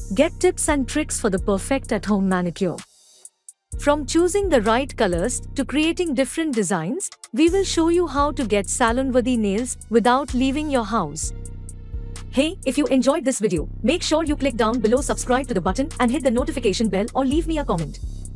Get tips and tricks for the perfect at-home manicure. From choosing the right colors to creating different designs, we will show you how to get salon-worthy nails without leaving your house. Hey, if you enjoyed this video, make sure you click down below, subscribe to the button and hit the notification bell or leave me a comment.